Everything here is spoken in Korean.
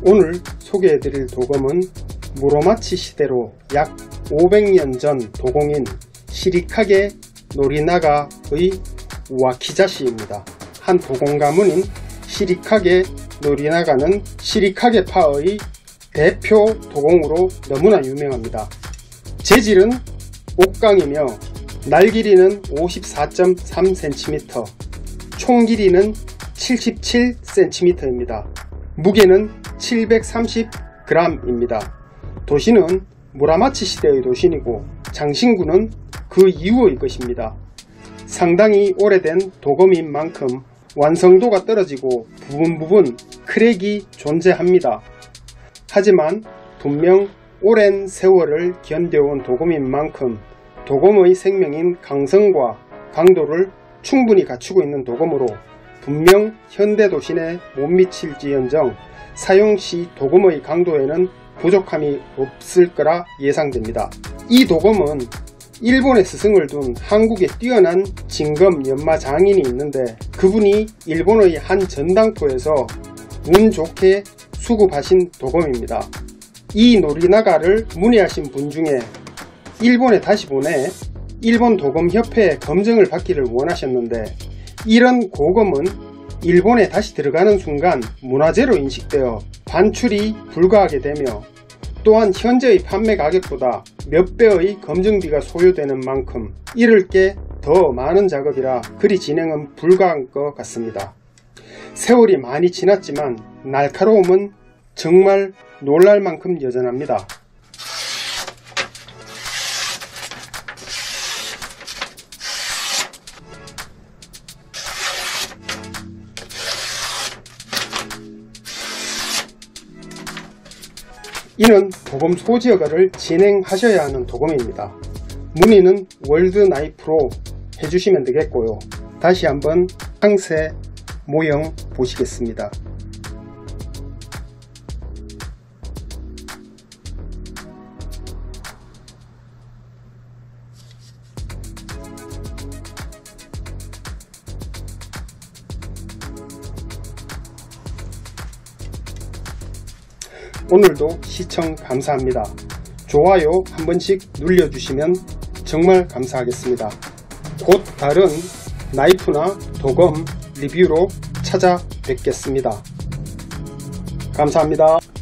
오늘 소개해드릴 도검은 무로마치 시대로 약 500년 전 도공인 시리카게 노리나가의 와키자시입니다. 한 도공 가문인 시리카게 노리나가는 시리카게파의 대표 도공으로 너무나 유명합니다. 재질은 옥강이며 날 길이는 54.3cm, 총 길이는 77cm입니다. 무게는 730g입니다. 도시는 무라마치 시대의 도시이고 장신구는 그 이후의 것입니다. 상당히 오래된 도검인 만큼 완성도가 떨어지고 부분 크랙이 존재합니다. 하지만 분명 오랜 세월을 견뎌온 도검인 만큼 도검의 생명인 강성과 강도를 충분히 갖추고 있는 도검으로 분명 현대 도신에 못 미칠지언정 사용 시 도검의 강도에는 부족함이 없을 거라 예상됩니다. 이 도검은 일본에 스승을 둔 한국에 뛰어난 진검 연마 장인이 있는데 그분이 일본의 한 전당포에서 운 좋게 수급하신 도검입니다. 이 노리나가를 문의하신 분 중에 일본에 다시 보내 일본 도검협회에 검증을 받기를 원하셨는데 이런 고검은 일본에 다시 들어가는 순간 문화재로 인식되어 반출이 불가하게 되며 또한 현재의 판매 가격보다 몇 배의 검증비가 소요되는 만큼 이를 게 더 많은 작업이라 그리 진행은 불가한 것 같습니다. 세월이 많이 지났지만 날카로움은 정말 놀랄 만큼 여전합니다. 이는 도검 소지허가를 진행하셔야 하는 도검입니다. 문의는 월드나이프로 해주시면 되겠고요. 다시 한번 상세 모형 보시겠습니다. 오늘도 시청 감사합니다. 좋아요 한 번씩 눌러주시면 정말 감사하겠습니다. 곧 다른 나이프나 도검 리뷰로 찾아뵙겠습니다. 감사합니다.